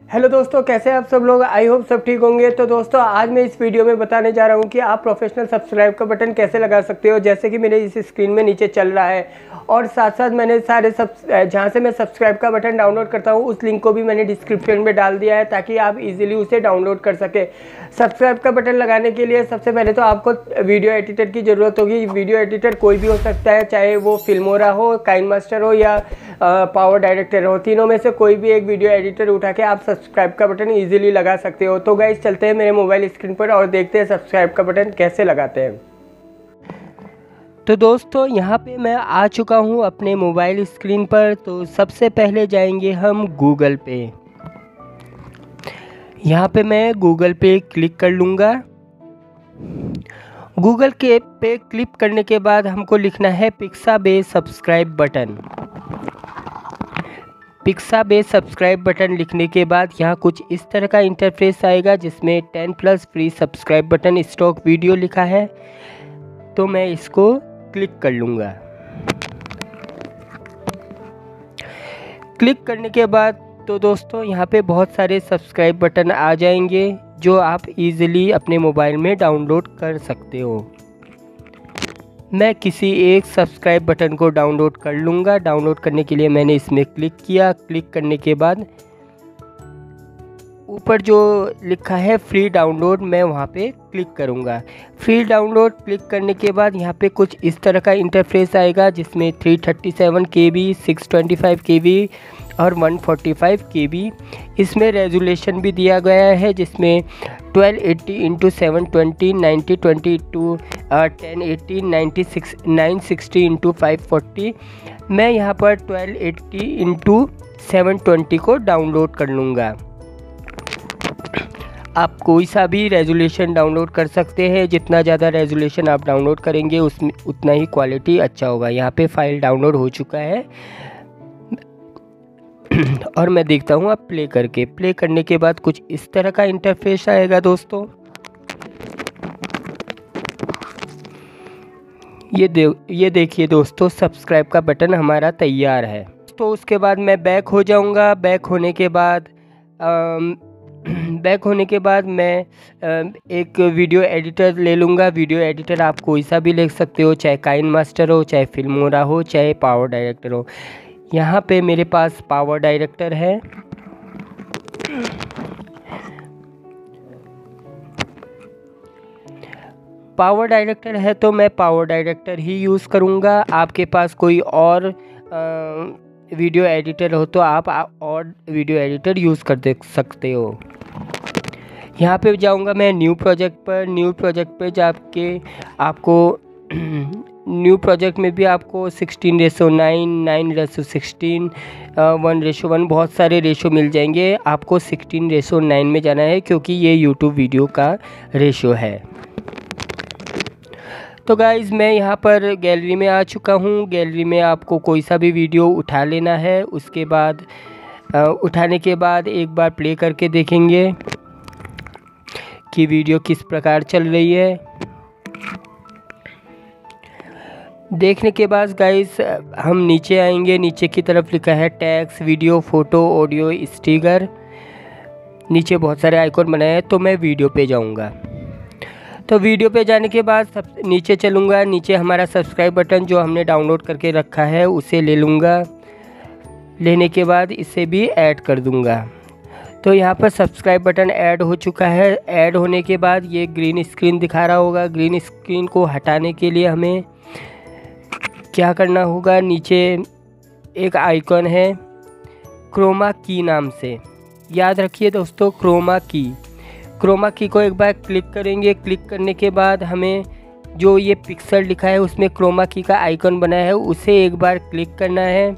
Hello दोस्तों, कैसे हैं आप सब लोग। आई होप सब ठीक होंगे। तो दोस्तों आज मैं इस वीडियो में बताने जा रहा हूं कि आप प्रोफेशनल सब्सक्राइब का बटन कैसे लगा सकते हो, जैसे कि मेरे इस स्क्रीन में नीचे चल रहा है। और साथ साथ मैंने जहां से मैं सब्सक्राइब का बटन डाउनलोड करता हूं उस लिंक को भी मैंने डिस्क्रिप्शन में डाल दिया है, ताकि आप इजीली उसे डाउनलोड कर सके। सब्सक्राइब का बटन लगाने के लिए सबसे पहले तो आपको वीडियो एडिटर की ज़रूरत होगी। वीडियो एडिटर कोई भी हो सकता है, चाहे वो फिल्मोरा हो, काइनमास्टर हो या पावर डायरेक्टर हो। तीनों में से कोई भी एक वीडियो एडिटर उठा के आप सब्सक्राइब का बटन इजीली लगा सकते हो। तो गाइस चलते हैं मेरे मोबाइल स्क्रीन पर और देखते हैं सब्सक्राइब का बटन कैसे लगाते हैं। तो दोस्तों यहाँ पे मैं आ चुका हूँ अपने मोबाइल स्क्रीन पर। तो सबसे पहले जाएंगे हम गूगल पे। यहाँ पे मैं गूगल पे क्लिक कर लूँगा। गूगल के पे क्लिक करने के बाद हमको लिखना है Pixabay's subscribe button. Pixabay's subscribe button लिखने के बाद यहाँ कुछ इस तरह का इंटरफेस आएगा, जिसमें 10+ free subscribe button stock video लिखा है। तो मैं इसको क्लिक कर लूँगा। क्लिक करने के बाद तो दोस्तों यहाँ पे बहुत सारे सब्सक्राइब बटन आ जाएंगे, जो आप इजीली अपने मोबाइल में डाउनलोड कर सकते हो। मैं किसी एक सब्सक्राइब बटन को डाउनलोड कर लूँगा। डाउनलोड करने के लिए मैंने इसमें क्लिक किया। क्लिक करने के बाद ऊपर जो लिखा है फ्री डाउनलोड, मैं वहाँ पे क्लिक करूँगा। फ्री डाउनलोड क्लिक करने के बाद यहाँ पे कुछ इस तरह का इंटरफेस आएगा, जिसमें 337 KB, 625 KB और 145 KB। इसमें रेजोल्यूशन भी दिया गया है, जिसमें 1280x720, 9020x 1080, 960x 540। मैं यहाँ पर 1280x720 को डाउनलोड कर लूँगा। आप कोई सा भी रेजोल्यूशन डाउनलोड कर सकते हैं। जितना ज़्यादा रेजोल्यूशन आप डाउनलोड करेंगे उसमें उतना ही क्वालिटी अच्छा होगा। यहाँ पे फाइल डाउनलोड हो चुका है और मैं देखता हूँ आप प्ले करके। प्ले करने के बाद कुछ इस तरह का इंटरफेस आएगा दोस्तों। ये देखिए दोस्तों, सब्सक्राइब का बटन हमारा तैयार है। तो उसके बाद मैं बैक हो जाऊँगा। बैक होने के बाद मैं एक वीडियो एडिटर ले लूँगा। वीडियो एडिटर आप कोई सा भी ले सकते हो, चाहे काइनमास्टर हो, चाहे फिल्मोरा हो, चाहे पावर डायरेक्टर हो। यहाँ पे मेरे पास पावर डायरेक्टर है। पावर डायरेक्टर है तो मैं पावर डायरेक्टर ही यूज़ करूँगा। आपके पास कोई और वीडियो एडिटर हो तो आप और वीडियो एडिटर यूज़ कर सकते हो। यहाँ पे जाऊँगा मैं न्यू प्रोजेक्ट पर। न्यू प्रोजेक्ट पे जाके आपको न्यू प्रोजेक्ट में भी आपको 16:9, 9:16, 1:1 बहुत सारे रेशो मिल जाएंगे। आपको 16:9 में जाना है, क्योंकि ये यूट्यूब वीडियो का रेशो है। तो गाइज़ मैं यहाँ पर गैलरी में आ चुका हूँ। गैलरी में आपको कोई सा भी वीडियो उठा लेना है। उसके बाद उठाने के बाद एक बार प्ले करके देखेंगे कि वीडियो किस प्रकार चल रही है। देखने के बाद गाइस हम नीचे आएंगे। नीचे की तरफ लिखा है text, video, photo, audio, sticker. नीचे बहुत सारे आइकॉन बनाए हैं, तो मैं वीडियो पे जाऊंगा। तो वीडियो पे जाने के बाद सब नीचे चलूँगा। नीचे हमारा सब्सक्राइब बटन जो हमने डाउनलोड करके रखा है उसे ले लूँगा। लेने के बाद इसे भी ऐड कर दूँगा। तो यहाँ पर सब्सक्राइब बटन ऐड हो चुका है। ऐड होने के बाद ये ग्रीन स्क्रीन दिखा रहा होगा। ग्रीन स्क्रीन को हटाने के लिए हमें क्या करना होगा, नीचे एक आइकॉन है क्रोमा की नाम से। याद रखिए दोस्तों, क्रोमा की को एक बार क्लिक करेंगे। क्लिक करने के बाद हमें जो ये पिक्सल लिखा है उसमें क्रोमा की का आइकॉन बना है, उसे एक बार क्लिक करना है।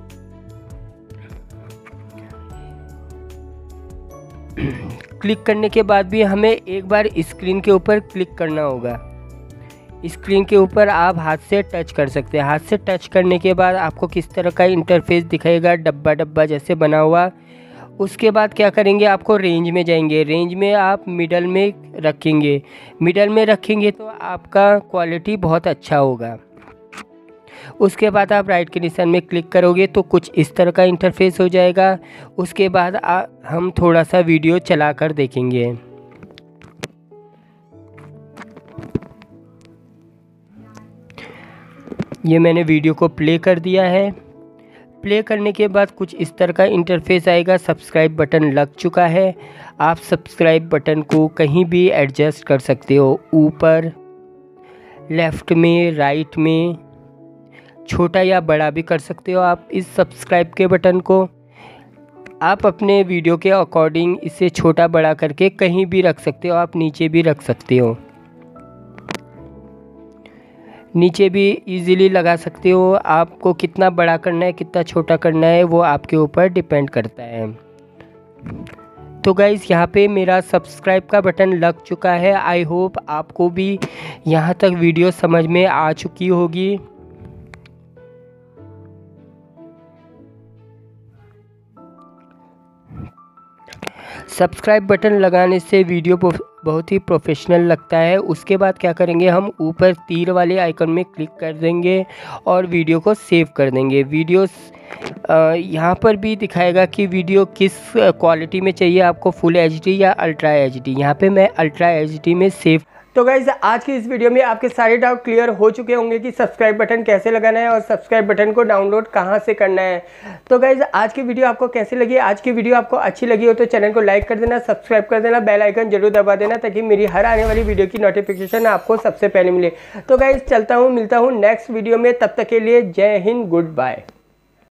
क्लिक करने के बाद भी हमें एक बार स्क्रीन के ऊपर क्लिक करना होगा। स्क्रीन के ऊपर आप हाथ से टच कर सकते हैं। हाथ से टच करने के बाद आपको किस तरह का इंटरफेस दिखाएगा, डब्बा जैसे बना हुआ। उसके बाद क्या करेंगे, आपको रेंज में जाएंगे। रेंज में आप मिडल में रखेंगे। मिडल में रखेंगे तो आपका क्वालिटी बहुत अच्छा होगा। उसके बाद आप राइट के निशान में क्लिक करोगे तो कुछ इस तरह का इंटरफेस हो जाएगा। उसके बाद हम थोड़ा सा वीडियो चला कर देखेंगे। ये मैंने वीडियो को प्ले कर दिया है। प्ले करने के बाद कुछ इस तरह का इंटरफेस आएगा। सब्सक्राइब बटन लग चुका है। आप सब्सक्राइब बटन को कहीं भी एडजस्ट कर सकते हो, ऊपर, लेफ़्ट में, राइट में, छोटा या बड़ा भी कर सकते हो आप इस सब्सक्राइब के बटन को। आप अपने वीडियो के अकॉर्डिंग इसे छोटा बड़ा करके कहीं भी रख सकते हो, आप नीचे भी रख सकते हो, नीचे भी इजीली लगा सकते हो। आपको कितना बड़ा करना है, कितना छोटा करना है, वो आपके ऊपर डिपेंड करता है। तो गाइज़ यहाँ पे मेरा सब्सक्राइब का बटन लग चुका है। आई होप आपको भी यहाँ तक वीडियो समझ में आ चुकी होगी। सब्सक्राइब बटन लगाने से वीडियो बहुत ही प्रोफेशनल लगता है। उसके बाद क्या करेंगे, हम ऊपर तीर वाले आइकन में क्लिक कर देंगे और वीडियो को सेव कर देंगे। वीडियो यहाँ पर भी दिखाएगा कि वीडियो किस क्वालिटी में चाहिए आपको, फुल एचडी या अल्ट्रा एचडी। यहाँ पे मैं अल्ट्रा एचडी में सेव। तो गाइज़ आज की इस वीडियो में आपके सारे डाउट क्लियर हो चुके होंगे कि सब्सक्राइब बटन कैसे लगाना है और सब्सक्राइब बटन को डाउनलोड कहाँ से करना है। तो गाइज़ आज की वीडियो आपको कैसी लगी? आज की वीडियो आपको अच्छी लगी हो तो चैनल को लाइक कर देना, सब्सक्राइब कर देना, बेल आइकन जरूर दबा देना ताकि मेरी हर आने वाली वीडियो की नोटिफिकेशन आपको सबसे पहले मिले। तो गाइज़ चलता हूँ, मिलता हूँ नेक्स्ट वीडियो में। तब तक के लिए जय हिंद, गुड बाय।